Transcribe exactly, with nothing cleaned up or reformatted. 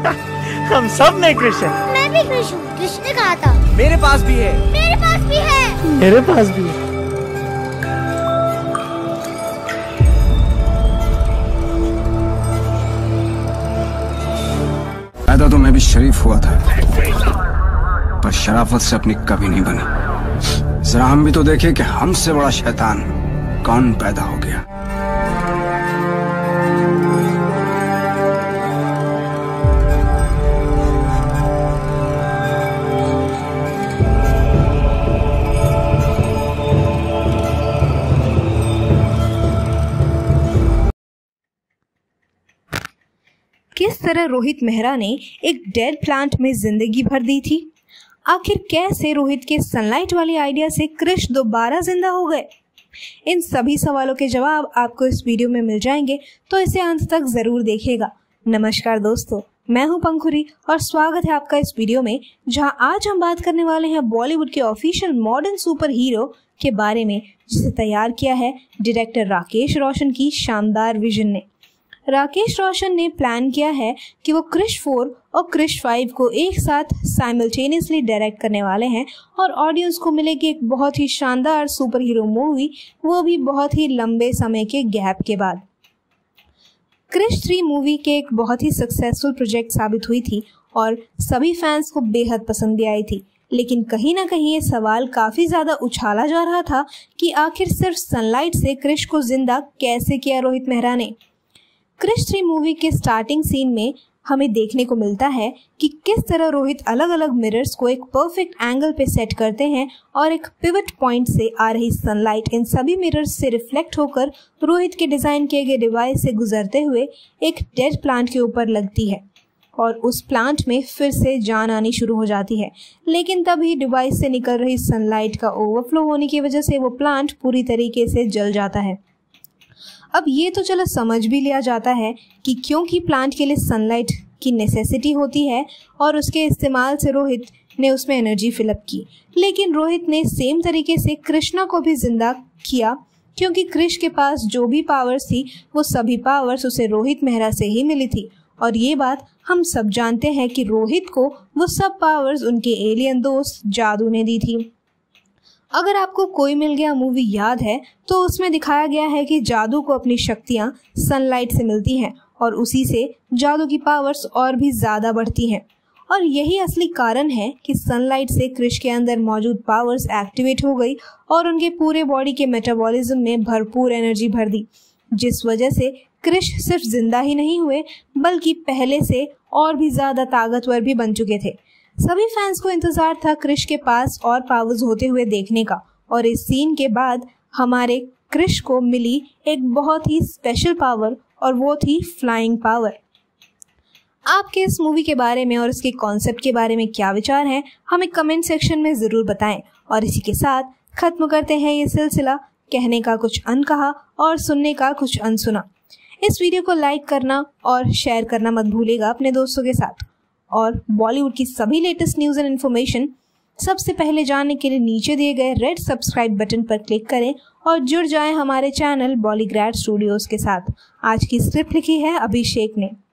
हम सब में कृष्ण है। मैं भी कृष्ण हूँ। कृष्ण ने कहा था मेरे पास भी है। मेरे पास भी है। मेरे पास भी है। पैदा तो मैं भी शरीफ हुआ था, पर शराफत से अपनी कभी नहीं बनी। जरा हम भी तो देखे कि हमसे बड़ा शैतान कौन पैदा हो गया। किस तरह रोहित मेहरा ने एक डेड प्लांट में जिंदगी भर दी थी? आखिर कैसे रोहित के सनलाइट वाली आइडिया से कृष दोबारा जिंदा हो गए? इन सभी सवालों के जवाब आपको इस वीडियो में मिल जाएंगे, तो इसे अंत तक जरूर देखिएगा। नमस्कार दोस्तों, मैं हूं पंखुरी और स्वागत है आपका इस वीडियो में, जहां आज हम बात करने वाले हैं बॉलीवुड के ऑफिशियल मॉडर्न सुपर हीरो के बारे में, जिसे तैयार किया है डायरेक्टर राकेश रोशन की शानदार विजन ने। राकेश रोशन ने प्लान किया है कि वो क्रिश फोर और क्रिश फाइव को एक साथ साइमल्टेनियसली डायरेक्ट करने वाले हैं और ऑडियंस को मिलेगी एक बहुत ही शानदार सुपर हीरो मूवी, वो भी बहुत ही लंबे समय के गैप के बाद। क्रिश थ्री मूवी के एक बहुत ही सक्सेसफुल प्रोजेक्ट साबित हुई थी और सभी फैंस को बेहद पसंद भी आई थी, लेकिन कहीं ना कहीं ये सवाल काफ़ी ज़्यादा उछाला जा रहा था कि आखिर सिर्फ सनलाइट से क्रिश को जिंदा कैसे किया रोहित मेहरा ने। क्रिश थ्री मूवी के स्टार्टिंग सीन में हमें देखने को मिलता है कि किस तरह रोहित अलग अलग मिरर्स को एक परफेक्ट एंगल पे सेट करते हैं और एक पिवट पॉइंट से आ रही सनलाइट इन सभी मिरर्स से रिफ्लेक्ट होकर रोहित के डिज़ाइन किए गए डिवाइस से गुजरते हुए एक डेड प्लांट के ऊपर लगती है और उस प्लांट में फिर से जान आनी शुरू हो जाती है। लेकिन तभी डिवाइस से निकल रही सनलाइट का ओवरफ्लो होने की वजह से वो प्लांट पूरी तरीके से जल जाता है। अब ये तो चलो समझ भी लिया जाता है कि क्योंकि प्लांट के लिए सनलाइट की नेसेसिटी होती है और उसके इस्तेमाल से रोहित ने उसमें एनर्जी फिलअप की, लेकिन रोहित ने सेम तरीके से कृष्णा को भी जिंदा किया, क्योंकि कृष के पास जो भी पावर्स थी वो सभी पावर्स उसे रोहित मेहरा से ही मिली थी। और ये बात हम सब जानते हैं कि रोहित को वो सब पावर्स उनके एलियन दोस्त जादू ने दी थी। अगर आपको कोई मिल गया मूवी याद है तो उसमें दिखाया गया है कि जादू को अपनी शक्तियां सनलाइट से मिलती हैं और उसी से जादू की पावर्स और भी ज़्यादा बढ़ती हैं। और यही असली कारण है कि सनलाइट से क्रिश के अंदर मौजूद पावर्स एक्टिवेट हो गई और उनके पूरे बॉडी के मेटाबॉलिज्म में भरपूर एनर्जी भर दी, जिस वजह से क्रिश सिर्फ जिंदा ही नहीं हुए बल्कि पहले से और भी ज़्यादा ताकतवर भी बन चुके थे। सभी फैंस को इंतजार था क्रिश के पास और पावर्स होते हुए देखने का, और इस सीन के बाद हमारे क्रिश को मिली एक बहुत ही स्पेशल पावर और वो थी फ्लाइंग पावर। आपके इस मूवी के बारे में और इसके कॉन्सेप्ट के बारे में क्या विचार हैं, हमें कमेंट सेक्शन में ज़रूर बताएं। और इसी के साथ ख़त्म करते हैं ये सिलसिला कहने का कुछ अनकहा और सुनने का कुछ अनसुना। इस वीडियो को लाइक करना और शेयर करना मत भूलिएगा अपने दोस्तों के साथ। और बॉलीवुड की सभी लेटेस्ट न्यूज़ एंड इन्फॉर्मेशन सबसे पहले जानने के लिए नीचे दिए गए रेड सब्सक्राइब बटन पर क्लिक करें और जुड़ जाएं हमारे चैनल बॉलीग्रैड स्टूडियोज़ के साथ। आज की स्क्रिप्ट लिखी है अभिषेक ने।